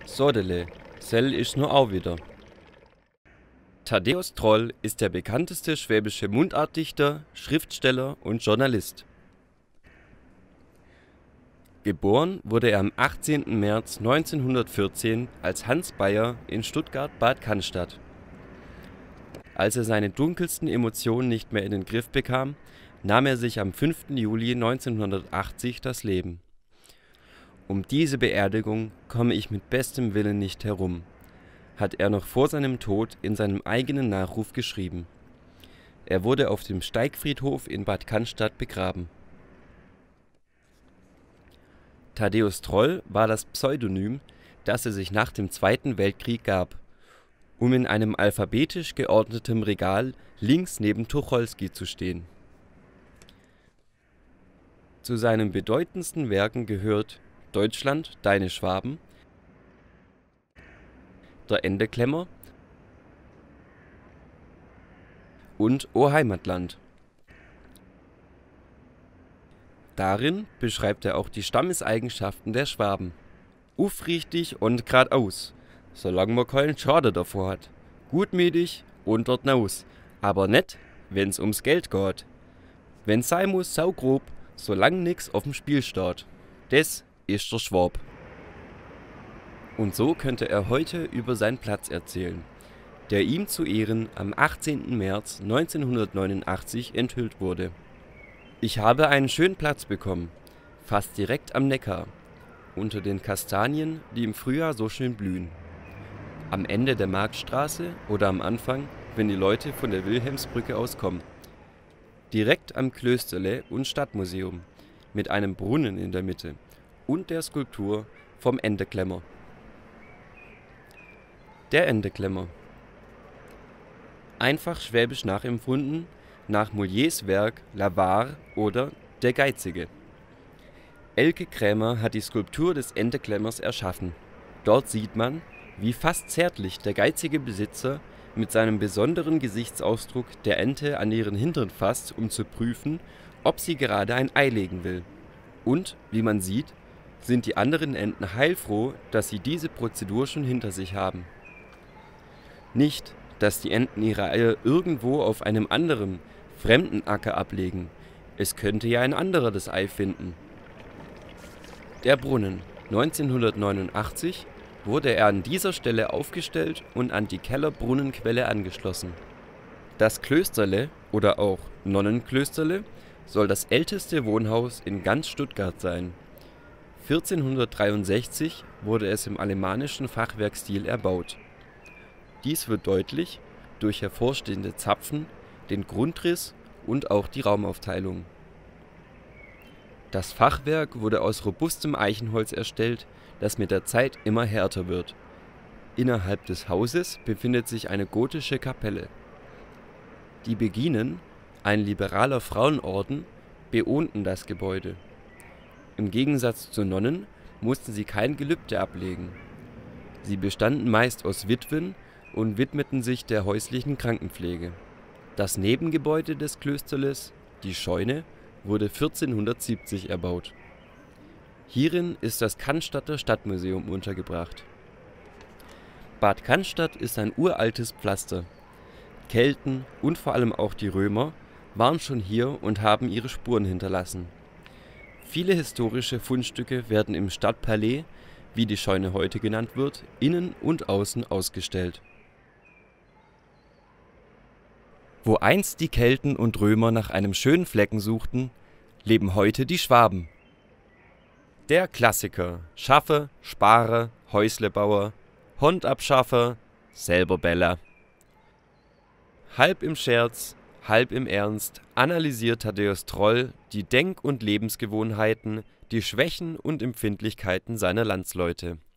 Sodele, sell isch nur au wieder. Thaddäus Troll ist der bekannteste schwäbische Mundartdichter, Schriftsteller und Journalist. Geboren wurde er am 18. März 1914 als Hans Bayer in Stuttgart-Bad Cannstatt. Als er seine dunkelsten Emotionen nicht mehr in den Griff bekam, nahm er sich am 5. Juli 1980 das Leben. Um diese Beerdigung komme ich mit bestem Willen nicht herum, hat er noch vor seinem Tod in seinem eigenen Nachruf geschrieben. Er wurde auf dem Steigfriedhof in Bad Cannstatt begraben. Thaddäus Troll war das Pseudonym, das er sich nach dem Zweiten Weltkrieg gab, um in einem alphabetisch geordneten Regal links neben Tucholsky zu stehen. Zu seinen bedeutendsten Werken gehört Deutschland, deine Schwaben, Der Endeklemmer und O Heimatland. Darin beschreibt er auch die Stammeseigenschaften der Schwaben. Aufrichtig und geradeaus, solange man keinen Schaden davor hat. Gutmütig und dort naus, aber nicht, wenn's ums Geld geht. Wenn's sein muss, saugrob, solange nix auf dem Spiel steht. Das ist der Schwab. Und so könnte er heute über seinen Platz erzählen, der ihm zu Ehren am 18. März 1989 enthüllt wurde. Ich habe einen schönen Platz bekommen, fast direkt am Neckar, unter den Kastanien, die im Frühjahr so schön blühen. Am Ende der Marktstraße oder am Anfang, wenn die Leute von der Wilhelmsbrücke aus kommen. Direkt am Klösterle und Stadtmuseum, mit einem Brunnen in der Mitte und der Skulptur vom Endeklemmer. Der Endeklemmer. Einfach schwäbisch nachempfunden nach Molières Werk L'Avare oder Der Geizige. Elke Krämer hat die Skulptur des Endeklemmers erschaffen. Dort sieht man, wie fast zärtlich der geizige Besitzer mit seinem besonderen Gesichtsausdruck der Ente an ihren Hintern fasst, um zu prüfen, ob sie gerade ein Ei legen will. Und, wie man sieht, sind die anderen Enten heilfroh, dass sie diese Prozedur schon hinter sich haben. Nicht, dass die Enten ihre Eier irgendwo auf einem anderen, fremden Acker ablegen. Es könnte ja ein anderer das Ei finden. Der Brunnen. 1989 wurde er an dieser Stelle aufgestellt und an die Kellerbrunnenquelle angeschlossen. Das Klösterle oder auch Nonnenklösterle soll das älteste Wohnhaus in ganz Stuttgart sein. 1463 wurde es im alemannischen Fachwerkstil erbaut. Dies wird deutlich durch hervorstehende Zapfen, den Grundriss und auch die Raumaufteilung. Das Fachwerk wurde aus robustem Eichenholz erstellt, das mit der Zeit immer härter wird. Innerhalb des Hauses befindet sich eine gotische Kapelle. Die Beginen, ein liberaler Frauenorden, bewohnten das Gebäude. Im Gegensatz zu Nonnen mussten sie kein Gelübde ablegen. Sie bestanden meist aus Witwen und widmeten sich der häuslichen Krankenpflege. Das Nebengebäude des Klösterles, die Scheune, wurde 1470 erbaut. Hierin ist das Cannstatter Stadtmuseum untergebracht. Bad Cannstatt ist ein uraltes Pflaster. Kelten und vor allem auch die Römer waren schon hier und haben ihre Spuren hinterlassen. Viele historische Fundstücke werden im Stadtpalais, wie die Scheune heute genannt wird, innen und außen ausgestellt. Wo einst die Kelten und Römer nach einem schönen Flecken suchten, leben heute die Schwaben. Der Klassiker: Schaffe, Spare, Häuslebauer, Hondabschaffer, selber Beller. Halb im Scherz, halb im Ernst analysiert Thaddäus Troll die Denk- und Lebensgewohnheiten, die Schwächen und Empfindlichkeiten seiner Landsleute.